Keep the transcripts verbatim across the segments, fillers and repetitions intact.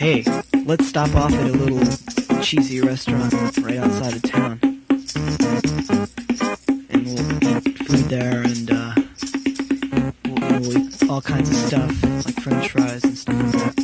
Hey, let's stop off at a little cheesy restaurant right outside of town. And we'll eat food there, and uh, we'll, we'll eat all kinds of stuff, like french fries and stuff like that.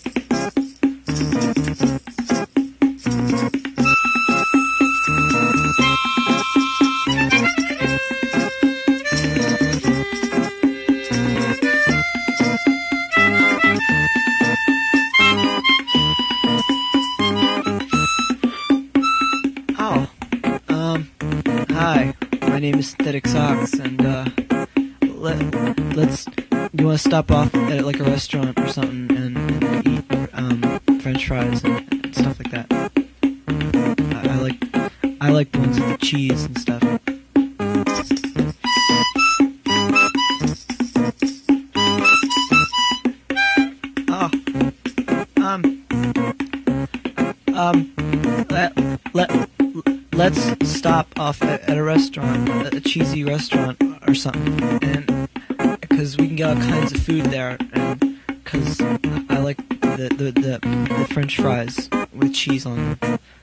Oh, um, hi, my name is Synthetic Socks, and, uh, let, let's, you wanna stop off at, like, a restaurant or something and, and eat, um, french fries and, and stuff like that. I, I like, I like the ones with the cheese and stuff. Oh, um, um, let, let, let's stop off at, at a restaurant, a cheesy restaurant or something, and because we can get all kinds of food there, and because I like the, the, the, the french fries with cheese on them.